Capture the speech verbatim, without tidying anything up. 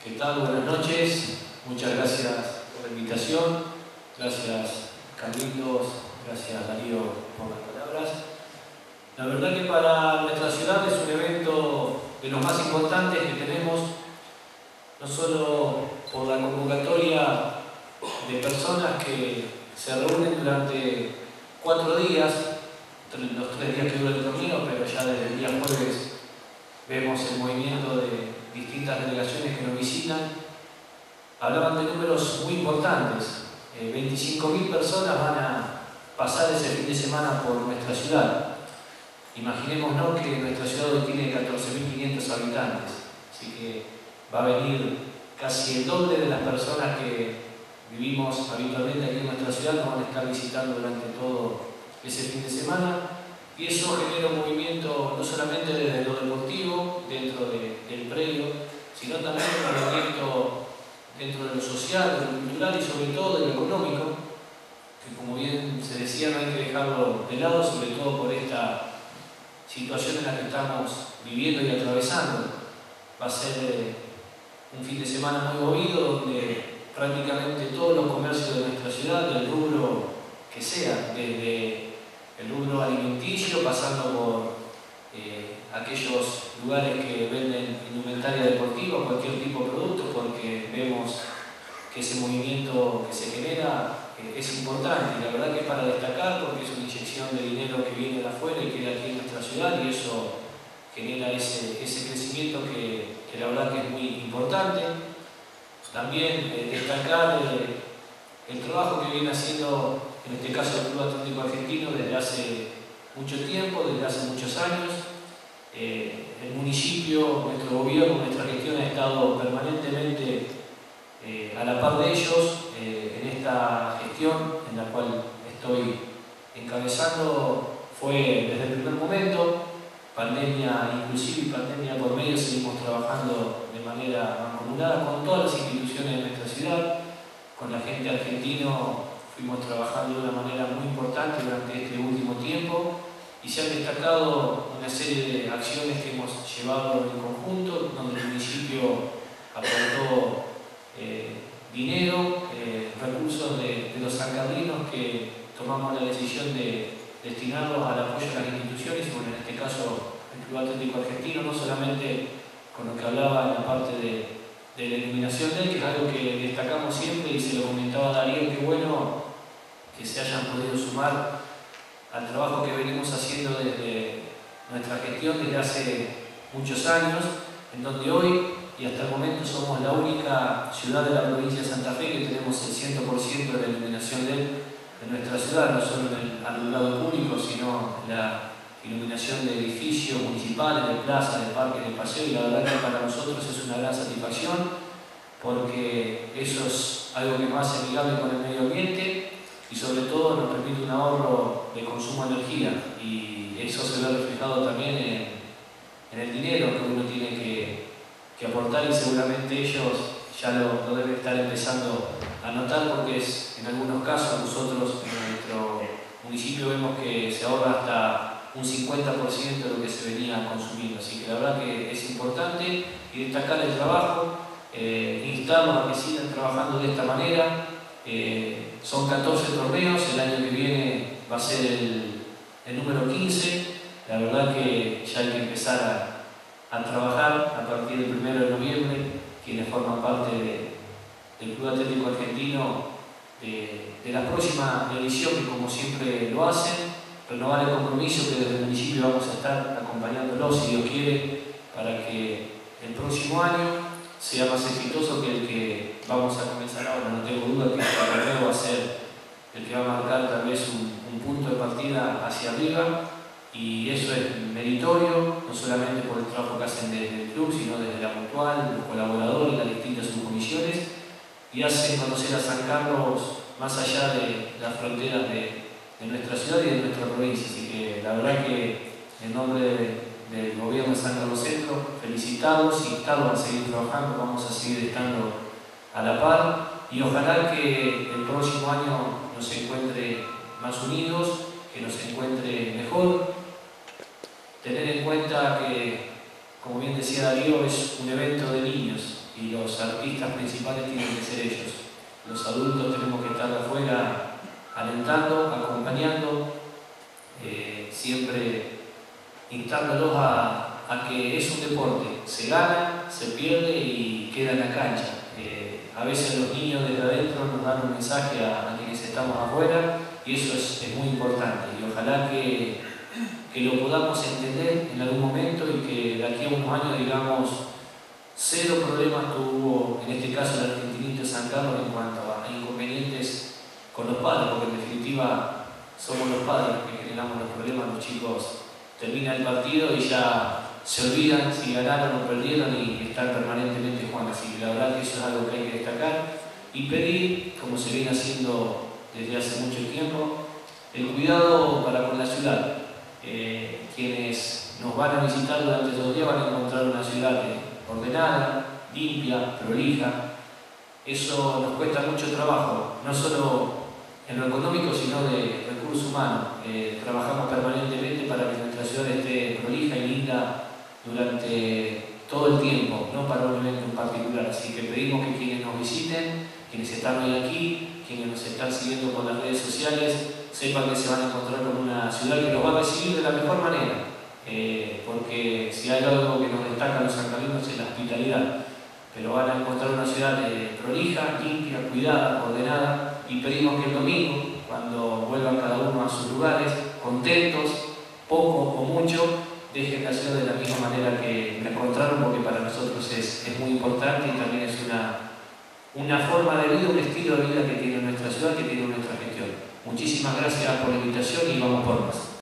¿Qué tal? Buenas noches. Muchas gracias por la invitación. Gracias, Carlitos. Gracias, Darío, por las palabras. La verdad que para nuestra ciudad es un evento de los más importantes que tenemos, no solo por la convocatoria de personas que se reúnen durante cuatro días, los tres días que dura el torneo, pero ya desde el día jueves vemos el movimiento de distintas delegaciones que nos visitan. Hablaban de números muy importantes. Eh, veinticinco mil personas van a pasar ese fin de semana por nuestra ciudad. Imaginémonos que nuestra ciudad hoy tiene catorce mil quinientos habitantes, así que va a venir casi el doble de las personas que vivimos habitualmente aquí en nuestra ciudad, nos van a estar visitando durante todo ese fin de semana. Y eso genera un movimiento no solamente desde lo deportivo, dentro de, del predio, sino también un movimiento dentro de lo social, de lo cultural y sobre todo de lo económico, que como bien se decía no hay que dejarlo de lado, sobre todo por esta situación en la que estamos viviendo y atravesando. Va a ser eh, un fin de semana muy movido donde prácticamente todos los comercios de nuestra ciudad, del rubro que sea, desde el rubro alimenticio, pasando por eh, aquellos lugares que venden indumentaria deportiva, cualquier tipo de producto, porque vemos que ese movimiento que se genera eh, es importante, y la verdad que es para destacar porque es una inyección de dinero que viene de afuera y queda aquí en nuestra ciudad, y eso genera ese, ese crecimiento que, que la verdad que es muy importante. También eh, destacar eh, el trabajo que viene haciendo en este caso el Club Atlético Argentino desde hace mucho tiempo, desde hace muchos años. Eh, el municipio, nuestro gobierno, nuestra gestión ha estado permanentemente eh, a la par de ellos eh, en esta gestión en la cual estoy encabezando. Fue desde el primer momento, pandemia inclusive y pandemia por medio, seguimos trabajando de manera mancomunada con todas las instituciones de nuestra ciudad, con la gente argentina. Fuimos trabajando de una manera muy importante durante este último tiempo y se han destacado una serie de acciones que hemos llevado en conjunto, donde el municipio aportó eh, dinero, eh, recursos de, de los sancarlinos que tomamos la decisión de destinarlos al apoyo de las instituciones, y bueno, en este caso el Club Atlético Argentino, no solamente con lo que hablaba en la parte de de la iluminación de él, que es algo que destacamos siempre y se lo comentaba a Darío, que bueno que se hayan podido sumar al trabajo que venimos haciendo desde nuestra gestión desde hace muchos años, en donde hoy y hasta el momento somos la única ciudad de la provincia de Santa Fe que tenemos el cien por ciento de la iluminación de, de nuestra ciudad, no solo en el alumbrado público, sino en la iluminación de edificios municipales, de plazas, de parques, de paseos, y la verdad que para nosotros es una gran satisfacción porque eso es algo que nos hace amigable con el medio ambiente y sobre todo nos permite un ahorro de consumo de energía, y eso se ve reflejado también en, en el dinero que uno tiene que, que aportar, y seguramente ellos ya lo, lo deben estar empezando a notar porque es, en algunos casos nosotros en nuestro municipio vemos que se ahorra hasta un cincuenta por ciento de lo que se venía consumiendo, así que la verdad que es importante y destacar el trabajo, eh, instarlos a que sigan trabajando de esta manera. Eh, son catorce torneos, el año que viene va a ser el, el número quince, la verdad que ya hay que empezar a, a trabajar a partir del primero de noviembre, quienes forman parte de, del Club Atlético Argentino, de, de la próxima edición, que como siempre lo hacen, renovar el compromiso que desde el municipio vamos a estar acompañándolos, si Dios quiere, para que el próximo año sea más exitoso que el que vamos a comenzar ahora. No tengo duda que el torneo va a ser el que va a marcar tal vez un, un punto de partida hacia arriba, y eso es meritorio, no solamente por el trabajo que hacen desde el club, sino desde la Mutual, los colaboradores, las distintas subcomisiones, y hacen conocer a San Carlos más allá de las fronteras de de nuestra ciudad y de nuestra provincia. Así que la verdad que en nombre de, del gobierno de San Carlos Centro, felicitarlos y instarlos a seguir trabajando, vamos a seguir estando a la par, y ojalá que el próximo año nos encuentre más unidos, que nos encuentre mejor. Tener en cuenta que, como bien decía Darío, es un evento de niños, y y los artistas principales tienen que ser ellos. Los adultos tenemos que estar afuera alentando, acompañando, eh, siempre instándolos a, a que es un deporte, se gana, se pierde y queda en la cancha. Eh, a veces los niños desde adentro nos dan un mensaje a, a quienes estamos afuera y eso es, es muy importante y ojalá que, que lo podamos entender en algún momento y que de aquí a unos años digamos cero problemas tuvo en este caso el Argentinito San Carlos en cuanto a inconvenientes con los padres, porque en definitiva somos los padres los que generamos los problemas. Los chicos terminan el partido y ya se olvidan si ganaron o perdieron y están permanentemente jugando. Así que la verdad que eso es algo que hay que destacar y pedir, como se viene haciendo desde hace mucho tiempo, el cuidado para con la ciudad. Eh, quienes nos van a visitar durante esos días van a encontrar una ciudad ordenada, limpia, prolija. Eso nos cuesta mucho trabajo, no solo en lo económico, sino de recursos humanos. Eh, trabajamos permanentemente para que nuestra ciudad esté prolija y linda durante todo el tiempo, no para un evento en particular. Así que pedimos que quienes nos visiten, quienes están hoy aquí, quienes nos están siguiendo por las redes sociales, sepan que se van a encontrar con una ciudad que los va a recibir de la mejor manera. Eh, porque si hay algo que nos destaca a los sancarlinos es la hospitalidad, pero van a encontrar una ciudad eh, prolija, limpia, cuidada, ordenada y pedimos que el domingo, cuando vuelvan cada uno a sus lugares, contentos, poco o mucho, dejen la ciudad de la misma manera que la encontraron, porque para nosotros es, es muy importante y también es una, una forma de vida, un estilo de vida que tiene nuestra ciudad, que tiene nuestra gestión. Muchísimas gracias por la invitación y vamos por más.